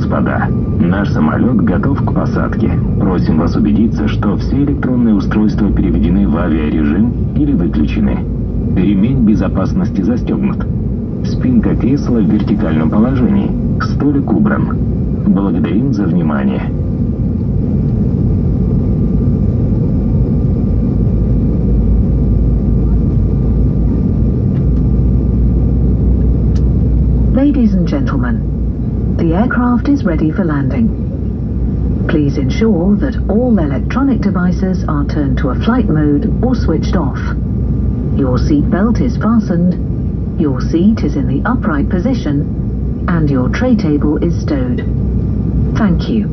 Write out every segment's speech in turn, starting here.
господа, наш самолет готов к посадке. Просим вас убедиться, что все электронные устройства переведены в авиарежим или выключены. Ремень безопасности застегнут. Спинка кресла в вертикальном положении. Столик убран. Благодарим за внимание. Ladies and gentlemen, the aircraft is ready for landing. Please ensure that all electronic devices are turned to a flight mode or switched off. Your seat belt is fastened, your seat is in the upright position, and your tray table is stowed. Thank you.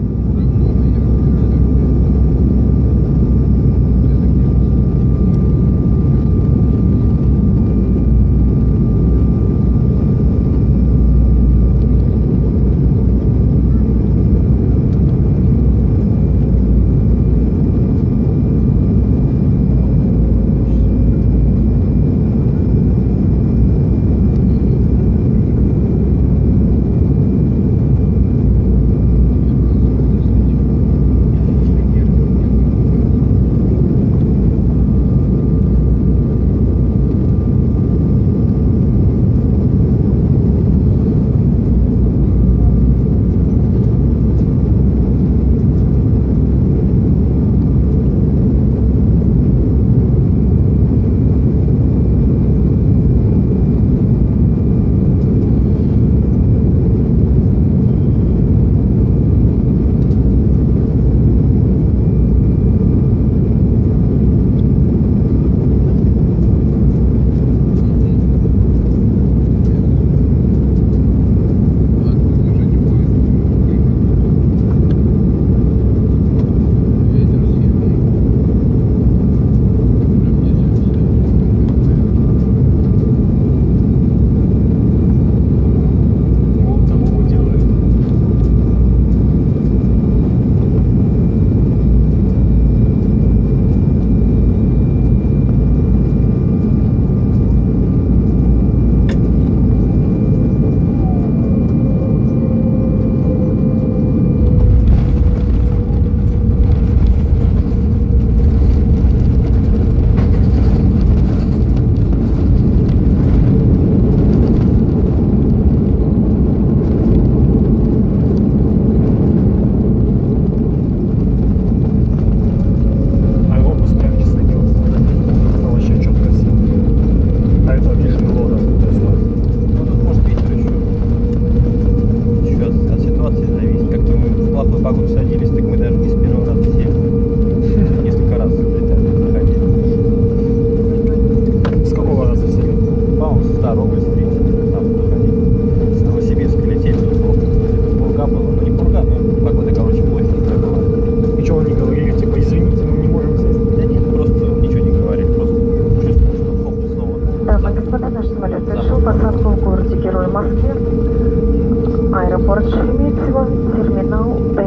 Аэропорт Шереметьево, терминал Д.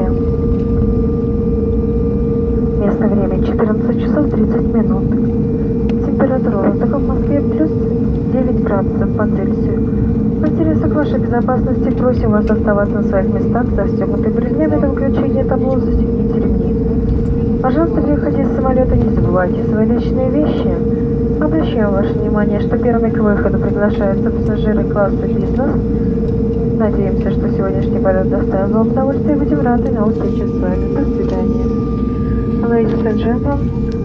Место время 14 часов 30 минут. Температура воздуха в Москве плюс 9 градусов по Цельсию. В интересах вашей безопасности просим вас оставаться на своих местах, застегнутыми ремнями до выключения табло, застегните ремни. Пожалуйста, при выходе из самолета не забывайте свои личные вещи. Обращаем ваше внимание, что первыми к выходу приглашаются пассажиры класса бизнес. Надеемся, что сегодняшний полет доставил вам удовольствие и будем рады на встрече с вами. До свидания. Ladies and gentlemen,